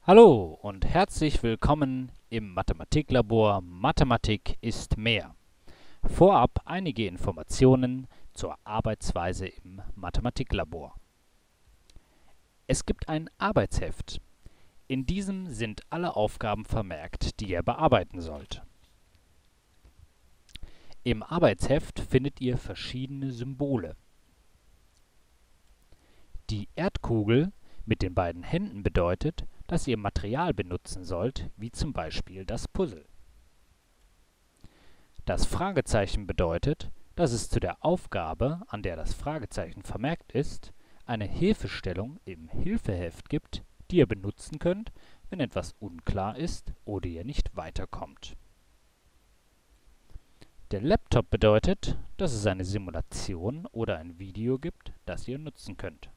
Hallo und herzlich willkommen im Mathematiklabor Mathematik ist mehr. Vorab einige Informationen zur Arbeitsweise im Mathematiklabor. Es gibt ein Arbeitsheft. In diesem sind alle Aufgaben vermerkt, die ihr bearbeiten sollt. Im Arbeitsheft findet ihr verschiedene Symbole. Die Erdkugel mit den beiden Händen bedeutet, dass ihr Material benutzen sollt, wie zum Beispiel das Puzzle. Das Fragezeichen bedeutet, dass es zu der Aufgabe, an der das Fragezeichen vermerkt ist, eine Hilfestellung im Hilfeheft gibt, die ihr benutzen könnt, wenn etwas unklar ist oder ihr nicht weiterkommt. Der Laptop bedeutet, dass es eine Simulation oder ein Video gibt, das ihr nutzen könnt.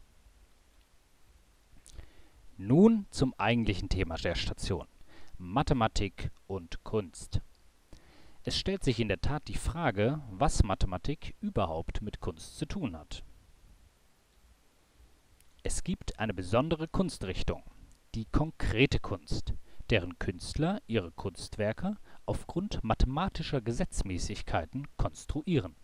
Nun zum eigentlichen Thema der Station: Mathematik und Kunst. Es stellt sich in der Tat die Frage, was Mathematik überhaupt mit Kunst zu tun hat. Es gibt eine besondere Kunstrichtung, die konkrete Kunst, deren Künstler ihre Kunstwerke aufgrund mathematischer Gesetzmäßigkeiten konstruieren.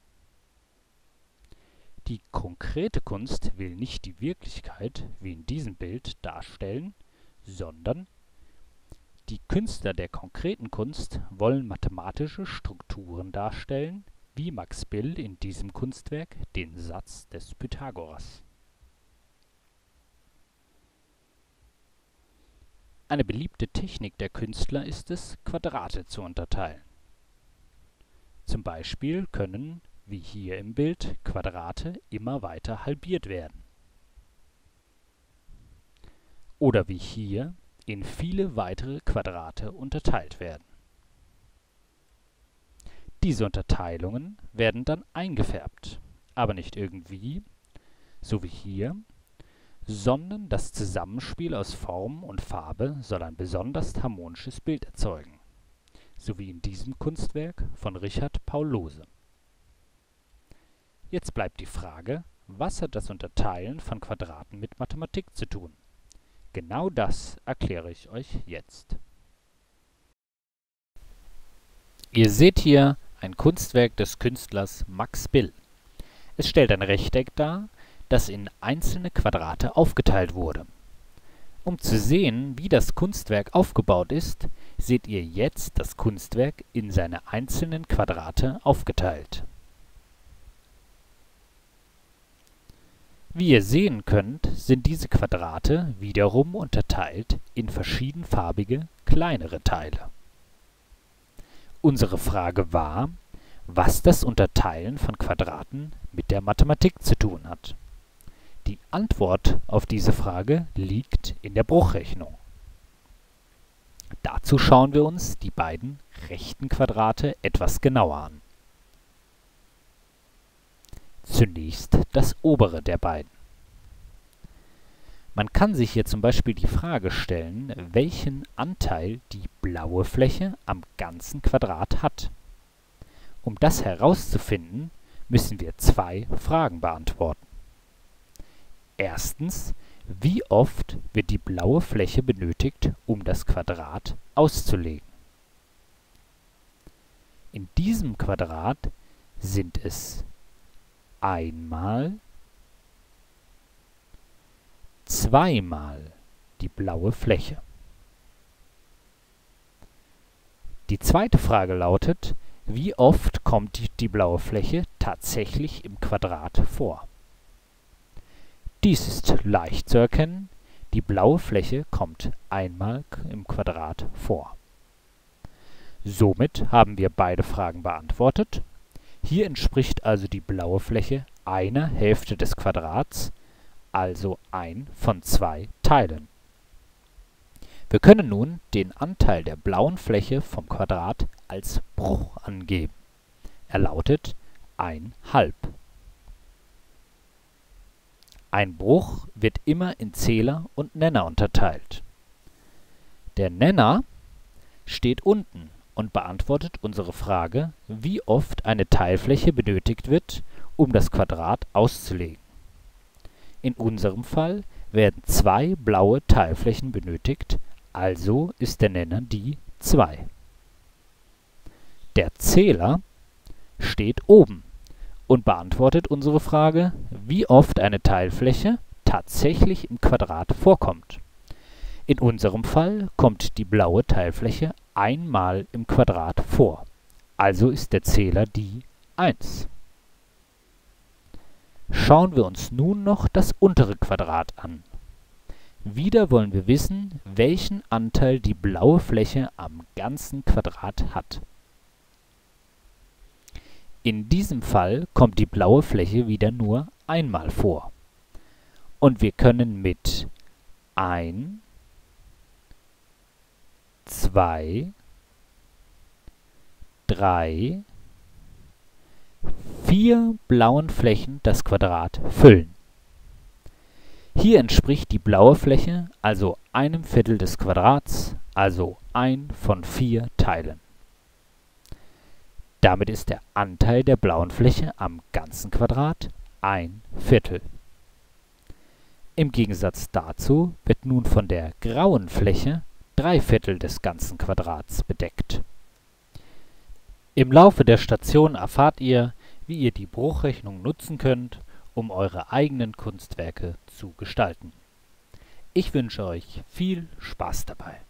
Die konkrete Kunst will nicht die Wirklichkeit, wie in diesem Bild, darstellen, sondern die Künstler der konkreten Kunst wollen mathematische Strukturen darstellen, wie Max Bill in diesem Kunstwerk den Satz des Pythagoras. Eine beliebte Technik der Künstler ist es, Quadrate zu unterteilen. Zum Beispiel können, wie hier im Bild, Quadrate immer weiter halbiert werden. Oder wie hier in viele weitere Quadrate unterteilt werden. Diese Unterteilungen werden dann eingefärbt, aber nicht irgendwie, so wie hier, sondern das Zusammenspiel aus Form und Farbe soll ein besonders harmonisches Bild erzeugen, so wie in diesem Kunstwerk von Richard Paul Lohse. Jetzt bleibt die Frage, was hat das Unterteilen von Quadraten mit Mathematik zu tun? Genau das erkläre ich euch jetzt. Ihr seht hier ein Kunstwerk des Künstlers Max Bill. Es stellt ein Rechteck dar, das in einzelne Quadrate aufgeteilt wurde. Um zu sehen, wie das Kunstwerk aufgebaut ist, seht ihr jetzt das Kunstwerk in seine einzelnen Quadrate aufgeteilt. Wie ihr sehen könnt, sind diese Quadrate wiederum unterteilt in verschiedenfarbige, kleinere Teile. Unsere Frage war, was das Unterteilen von Quadraten mit der Mathematik zu tun hat. Die Antwort auf diese Frage liegt in der Bruchrechnung. Dazu schauen wir uns die beiden rechten Quadrate etwas genauer an. Zunächst das obere der beiden. Man kann sich hier zum Beispiel die Frage stellen, welchen Anteil die blaue Fläche am ganzen Quadrat hat. Um das herauszufinden, müssen wir zwei Fragen beantworten. Erstens, wie oft wird die blaue Fläche benötigt, um das Quadrat auszulegen? In diesem Quadrat sind es einmal, zweimal die blaue Fläche. Die zweite Frage lautet, wie oft kommt die blaue Fläche tatsächlich im Quadrat vor? Dies ist leicht zu erkennen, die blaue Fläche kommt einmal im Quadrat vor. Somit haben wir beide Fragen beantwortet. Hier entspricht also die blaue Fläche einer Hälfte des Quadrats, also ein von zwei Teilen. Wir können nun den Anteil der blauen Fläche vom Quadrat als Bruch angeben. Er lautet 1/2. Ein Bruch wird immer in Zähler und Nenner unterteilt. Der Nenner steht unten und beantwortet unsere Frage, wie oft eine Teilfläche benötigt wird, um das Quadrat auszulegen. In unserem Fall werden zwei blaue Teilflächen benötigt, also ist der Nenner die 2. Der Zähler steht oben und beantwortet unsere Frage, wie oft eine Teilfläche tatsächlich im Quadrat vorkommt. In unserem Fall kommt die blaue Teilfläche einmal im Quadrat vor, also ist der Zähler die 1. Schauen wir uns nun noch das untere Quadrat an. Wieder wollen wir wissen, welchen Anteil die blaue Fläche am ganzen Quadrat hat. In diesem Fall kommt die blaue Fläche wieder nur einmal vor. Und wir können mit 1, 2, 3, 4 blauen Flächen das Quadrat füllen. Hier entspricht die blaue Fläche also 1/4 des Quadrats, also 1 von 4 Teilen. Damit ist der Anteil der blauen Fläche am ganzen Quadrat 1/4. Im Gegensatz dazu wird nun von der grauen Fläche 3/4 des ganzen Quadrats bedeckt. Im Laufe der Station erfahrt ihr, wie ihr die Bruchrechnung nutzen könnt, um eure eigenen Kunstwerke zu gestalten. Ich wünsche euch viel Spaß dabei.